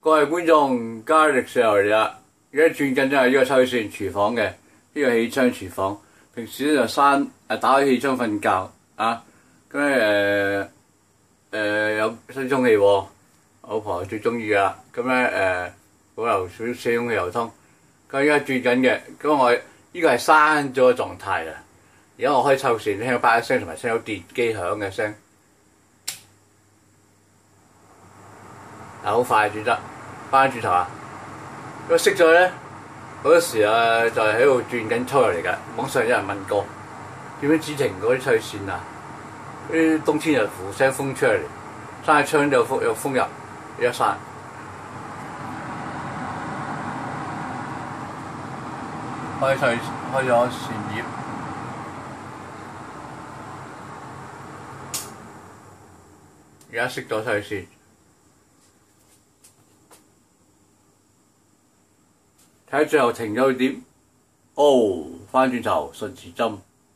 各位觀眾，加力石油嚟啦！而家轉緊就係呢個抽氣扇廚房嘅呢個氣窗廚房。平時咧就打開氣窗瞓覺啊，咁咧有新充氣喎，老婆最中意噶啦。咁咧保留少少空氣流通。咁而家轉緊嘅，咁我呢個係閂咗嘅狀態啊。而家我開抽氣扇，聽到啪一聲，同埋聽到電機響嘅聲。好快轉得，翻轉頭啊！如果熄咗咧，好多時啊就係喺度轉緊抽油嚟㗎。網上有人問過點樣止停嗰啲抽氣扇啊？啲冬天就呼聲風出嚟，閂窗有風入，一閂。開咗扇葉，而家熄咗抽氣扇。睇下最後停咗去點？翻轉頭順時針，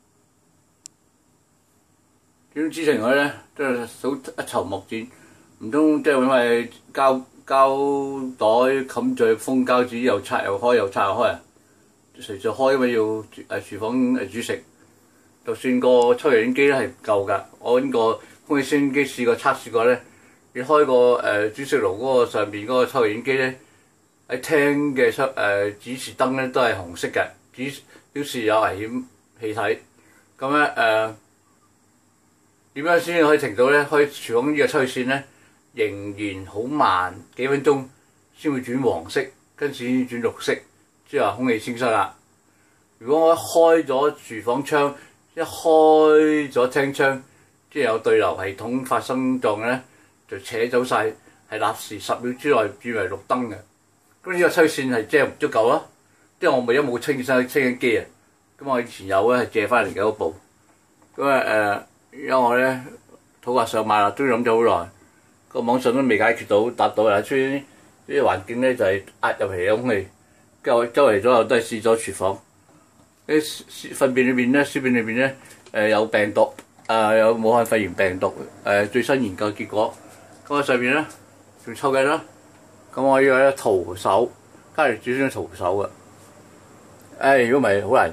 點知停佢咧？即係數一籌莫展，唔通即係因為膠袋冚住封膠紙，又拆又開，又拆又開啊！隨時開，因為要廚房煮食，就算個抽油煙機咧係唔夠㗎。我揾個空氣清新機試過測試過咧，你開個煮食爐嗰個上邊嗰個抽油煙機咧。喺廳嘅指示燈咧都係紅色嘅，表示有危險氣體。咁咧點樣先可以停到咧？開廚房呢個抽氣扇咧，仍然好慢，幾分鐘先會轉黃色，跟住先轉綠色，即係話空氣清新啦。如果我一開咗廚房窗，一開咗廳窗，即係有對流系統發生狀咧，就扯走晒，係立時10秒之內轉為綠燈嘅。咁呢個抽氣扇係遮唔足夠咯，因為我而家冇清新機啊。咁我以前有咧係借翻嚟嘅嗰部。咁而家我咧土話上買啦，都諗咗好耐，個網上都未解決到答到啦。所以呢啲環境咧就係壓入嚟嘅空氣，跟住我周圍左右都係試咗廚房。啲糞便裏邊咧、小便裏邊咧有病毒，有武漢肺炎病毒。最新研究結果，咁喺上邊咧仲抽緊啦。咁我呢個咧徒手，加嚟煮先徒手嘅。如果唔係好難。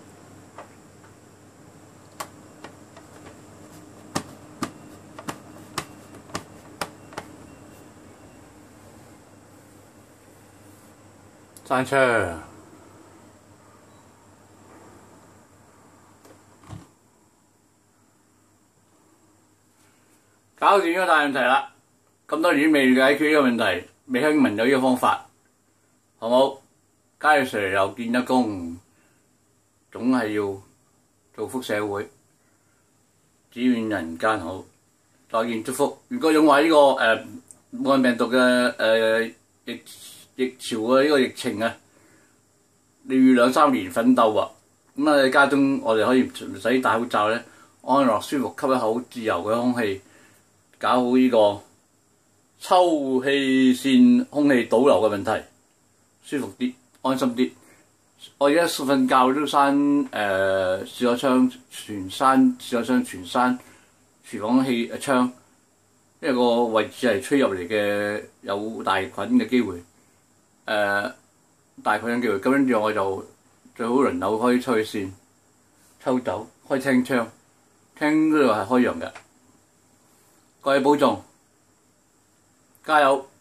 閂窗。搞掂咗大問題啦！咁多年未解決呢個問題。未聽聞有呢個方法，好冇？加力 Sir 又見得功，總係要造福社會，只願人間好。再見祝福。如果用話呢個武漢病毒嘅疫潮嘅呢個疫情啊，你要2-3年奮鬥啊！咁喺家中我哋可以唔使戴口罩咧，安樂舒服吸一口自由嘅空氣，搞好呢個抽氣扇空氣倒流嘅問題，舒服啲，安心啲。我而家瞓覺都閂試咗窗全閂，試咗窗全閂廚房氣窗，因為個位置係吹入嚟嘅有大菌嘅機會，大菌嘅機會。咁跟住我就最好輪流開抽氣扇抽走，開廳窗，廳嗰度係開揚嘅。各位保重。加油！